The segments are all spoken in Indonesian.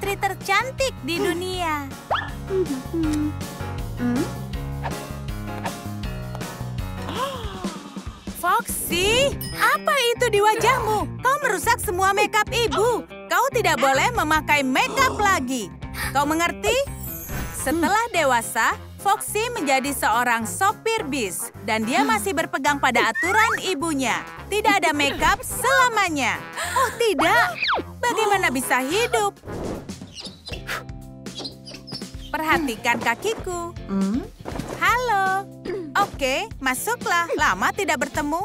putri tercantik di dunia. Foxy, apa itu di wajahmu? Kau merusak semua makeup ibu. Kau tidak boleh memakai makeup lagi. Kau mengerti? Setelah dewasa, Foxy menjadi seorang sopir bis. Dan dia masih berpegang pada aturan ibunya. Tidak ada makeup selamanya. Oh tidak, bagaimana bisa hidup? Perhatikan kakiku. Halo. Oke, masuklah. Lama tidak bertemu.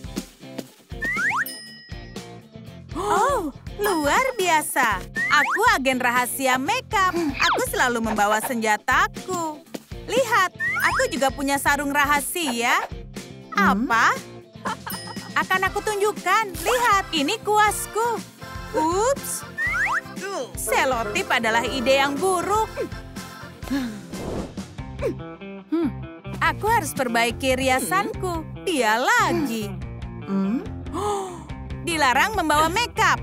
Oh, luar biasa. Aku agen rahasia makeup. Aku selalu membawa senjataku. Lihat, aku juga punya sarung rahasia. Apa? Akan aku tunjukkan. Lihat, ini kuasku. Ups. Selotip adalah ide yang buruk. Aku harus perbaiki riasanku. Dia lagi. Dilarang membawa makeup.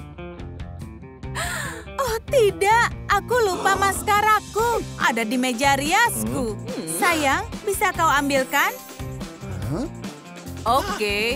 Oh tidak, aku lupa maskaraku. Ada di meja riasku. Sayang, bisa kau ambilkan? Oke.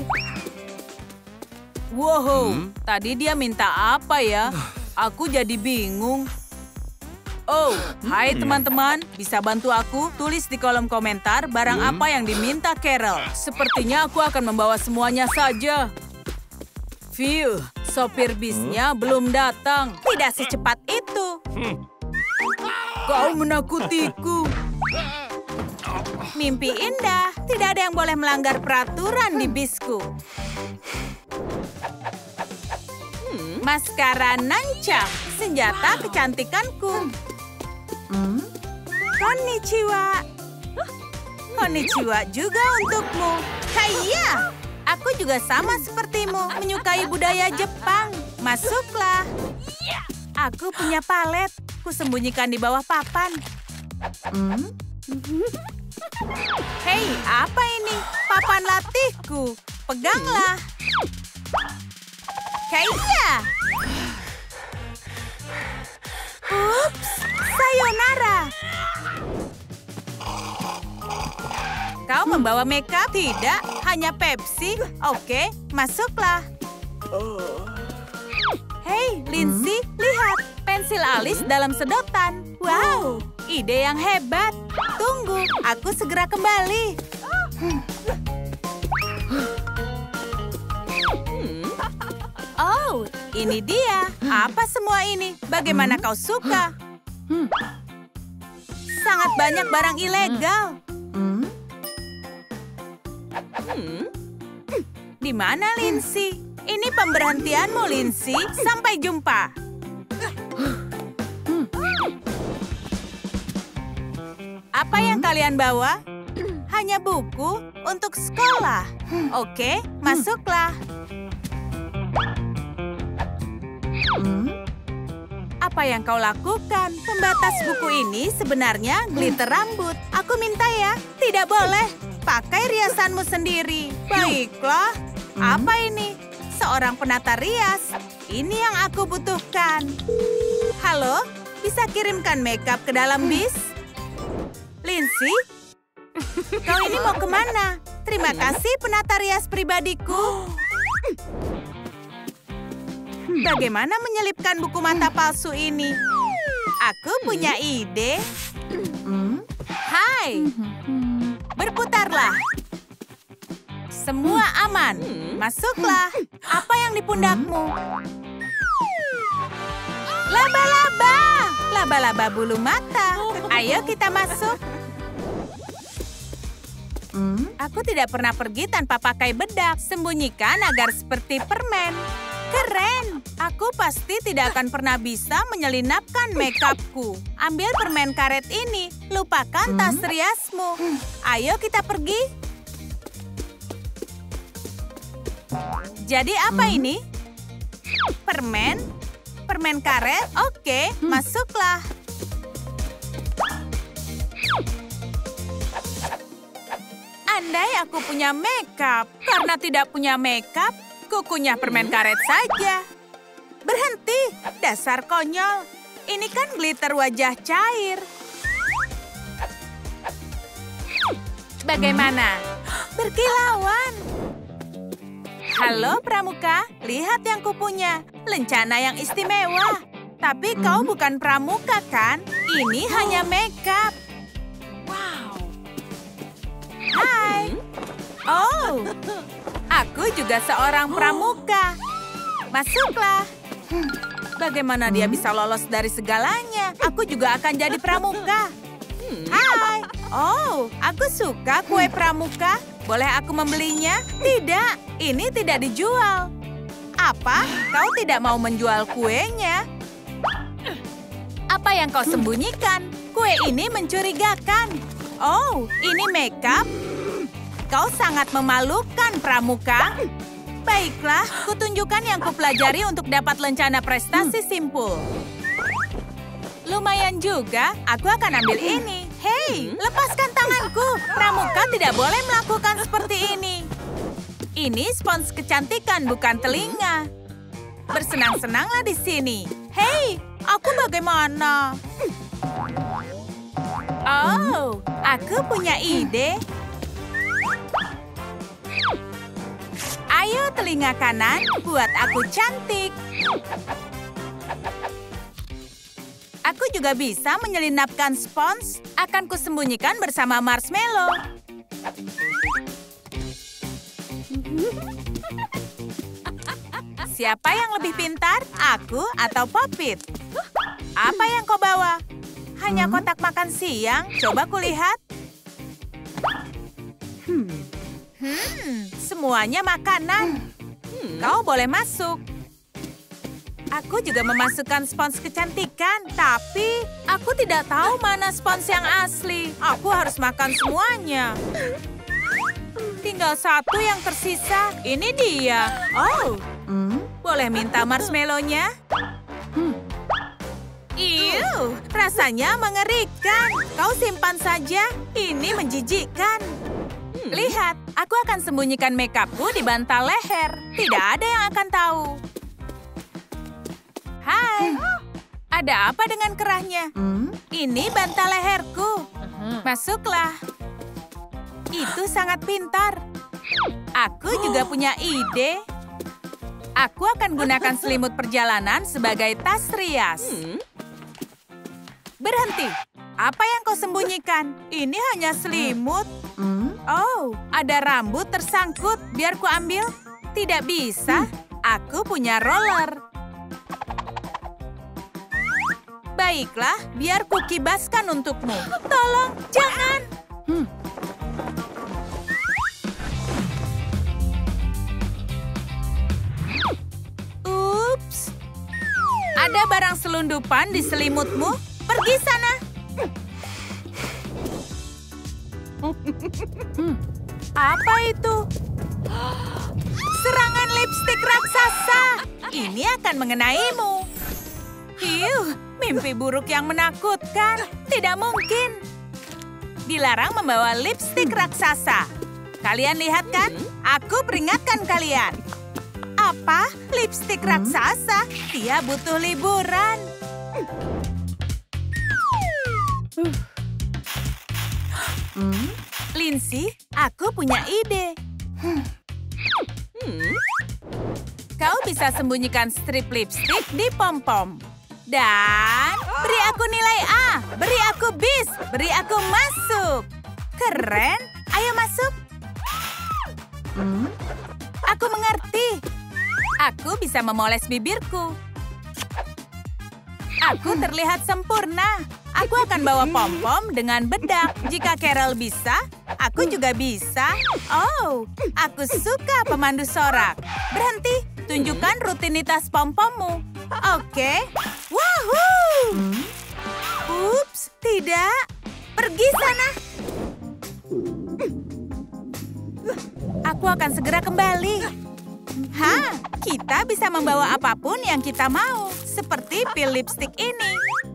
Wow, tadi dia minta apa ya? Aku jadi bingung. Oh, hai teman-teman. Bisa bantu aku? Tulis di kolom komentar barang apa yang diminta Carol. Sepertinya aku akan membawa semuanya saja. Phew, sopir bisnya belum datang. Tidak secepat itu. Kau menakutiku. Mimpi indah. Tidak ada yang boleh melanggar peraturan di bisku. Maskara nancap. Senjata kecantikanku. Konnichiwa. Konnichiwa juga untukmu. Kaya. Aku juga sama sepertimu, menyukai budaya Jepang. Masuklah. Aku punya palet. Kusembunyikan di bawah papan. Hei, apa ini? Papan latihku. Peganglah. Kaya. Ups, sayonara. Kau membawa makeup? Tidak, hanya Pepsi. Oke, masuklah. Hei, Lindsay, lihat. Pensil alis dalam sedotan. Wow, ide yang hebat. Tunggu, aku segera kembali. Oh, ini dia. Apa semua ini? Bagaimana kau suka? Sangat banyak barang ilegal. Di mana, Lindsay? Ini pemberhentianmu, Lindsay. Sampai jumpa. Apa yang kalian bawa? Hanya buku untuk sekolah. Oke, masuklah. Apa yang kau lakukan? Pembatas buku ini sebenarnya glitter rambut. Aku minta ya. Tidak boleh. Pakai riasanmu sendiri. Baiklah. Apa ini? Seorang penata rias. Ini yang aku butuhkan. Halo? Bisa kirimkan makeup ke dalam bis? Lindsay? Kau ini mau kemana? Terima kasih penata rias pribadiku. Bagaimana menyelipkan buku mata palsu ini? Aku punya ide. Hai. Berputarlah. Semua aman. Masuklah. Apa yang di pundakmu? Laba-laba. Laba-laba bulu mata. Ayo kita masuk. Aku tidak pernah pergi tanpa pakai bedak. Sembunyikan agar seperti permen. Keren. Aku pasti tidak akan pernah bisa menyelinapkan makeupku. Ambil permen karet ini. Lupakan tas riasmu. Ayo kita pergi. Jadi apa ini? Permen? Permen karet? Oke, masuklah. Andai aku punya makeup. Karena tidak punya makeup, kukunya permen karet saja. Berhenti, dasar konyol. ini kan glitter wajah cair. Bagaimana? Berkilauan. Halo Pramuka, lihat yang kupunya. Lencana yang istimewa. Tapi kau bukan pramuka kan? Ini hanya makeup. Wow. Hai. Oh, aku juga seorang pramuka. Masuklah. Bagaimana dia bisa lolos dari segalanya? Aku juga akan jadi pramuka. Hai. Oh, aku suka kue pramuka. Boleh aku membelinya? Tidak, ini tidak dijual. Apa? Kau tidak mau menjual kuenya? Apa yang kau sembunyikan? Kue ini mencurigakan. Oh, ini makeup? Kau sangat memalukan, Pramuka. Baiklah, kutunjukkan yang kupelajari untuk dapat lencana prestasi simpul. Lumayan juga, aku akan ambil ini. Hei, lepaskan tanganku. Pramuka tidak boleh melakukan seperti ini. Ini spons kecantikan, bukan telinga. Bersenang-senanglah di sini. Hei, aku bagaimana? Oh, aku punya ide. Ayo telinga kanan, buat aku cantik. Aku juga bisa menyelinapkan spons. Akan kusembunyikan bersama marshmallow. Siapa yang lebih pintar? Aku atau Popit? Apa yang kau bawa? Hanya kotak makan siang. Coba kulihat. Semuanya makanan. Kau boleh masuk. Aku juga memasukkan spons kecantikan, tapi aku tidak tahu mana spons yang asli. Aku harus makan semuanya. Tinggal satu yang tersisa. Ini dia. Oh, boleh minta marshmallow-nya? Iu, rasanya mengerikan. Kau simpan saja. Ini menjijikkan. Lihat, aku akan sembunyikan makeupku di bantal leher. Tidak ada yang akan tahu. Hai, ada apa dengan kerahnya? Ini bantal leherku. Masuklah. Itu sangat pintar. Aku juga punya ide. Aku akan gunakan selimut perjalanan sebagai tas rias. Berhenti. Apa yang kau sembunyikan? Ini hanya selimut. Oh, ada rambut tersangkut. Biar ku ambil. Tidak bisa. Aku punya roller. Baiklah, biar ku kibaskan untukmu. Tolong, jangan. Ups. Ada barang selundupan di selimutmu. Pergi sana. Apa itu? Serangan lipstik raksasa. Ini akan mengenaimu. Hiu, mimpi buruk yang menakutkan. Tidak mungkin. Dilarang membawa lipstik raksasa. Kalian lihat kan? Aku peringatkan kalian. Apa? Lipstik raksasa? Dia butuh liburan. Lindsay, aku punya ide. Kau bisa sembunyikan strip lipstik di pom-pom. Dan beri aku nilai A, beri aku bis, beri aku masuk. Keren, ayo masuk. Aku mengerti. Aku bisa memoles bibirku. Aku terlihat sempurna. Aku akan bawa pom-pom dengan bedak. Jika Carol bisa, aku juga bisa. Oh, aku suka pemandu sorak. Berhenti, tunjukkan rutinitas pom-pommu. Oke. Wahoo! Ups, tidak. Pergi sana. Aku akan segera kembali. Kita bisa membawa apapun yang kita mau. Seperti pil lipstik ini.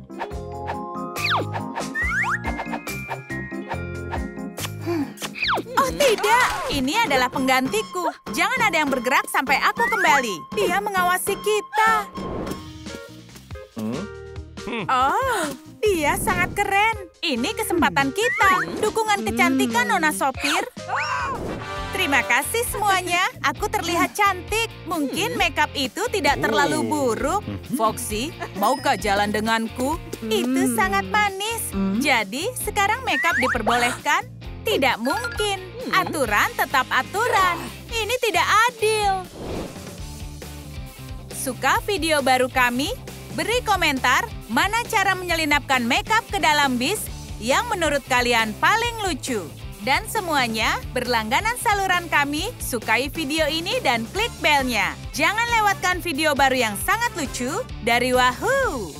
Oh tidak, ini adalah penggantiku. Jangan ada yang bergerak sampai aku kembali. Dia mengawasi kita. Oh, dia sangat keren. Ini kesempatan kita. Dukungan kecantikan, Nona Sopir. Terima kasih semuanya. Aku terlihat cantik. Mungkin makeup itu tidak terlalu buruk. Foxy, maukah jalan denganku? Itu sangat manis. Jadi, sekarang makeup diperbolehkan? Tidak mungkin. Aturan tetap aturan. Ini tidak adil. Suka video baru kami? Beri komentar mana cara menyelinapkan makeup ke dalam bis yang menurut kalian paling lucu. Dan semuanya, berlangganan saluran kami, sukai video ini dan klik belnya. Jangan lewatkan video baru yang sangat lucu dari Wahoo!